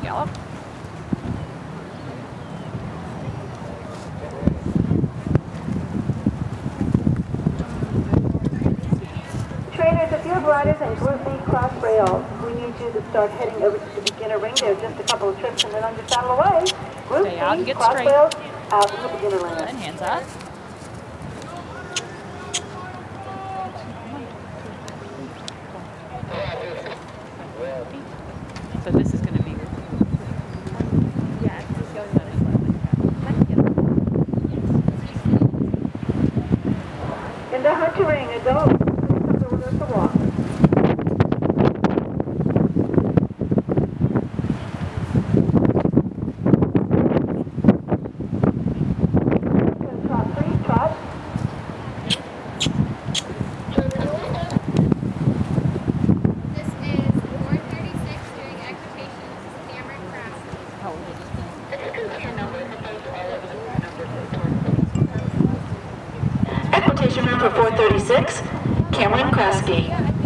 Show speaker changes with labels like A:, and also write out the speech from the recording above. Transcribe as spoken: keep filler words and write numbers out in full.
A: gallop.
B: Trainers, if you have riders in Group B cross rails, we need you to start heading over to the beginner ring. There's just a couple of trips and then on your saddle away. Group
A: Stay out and
B: B
A: get
B: cross
A: straight.
B: rails out in the beginner lane.
A: Good, hands up. So this is going to be. Yeah, just go ahead.
B: In the hunter ring, a go. Please come over to walk. Trot three, trot.
C: This is four thirty-six doing equitation. This is Cameron Crafty.
B: Equitation room for four thirty-six, Cameron Krasky.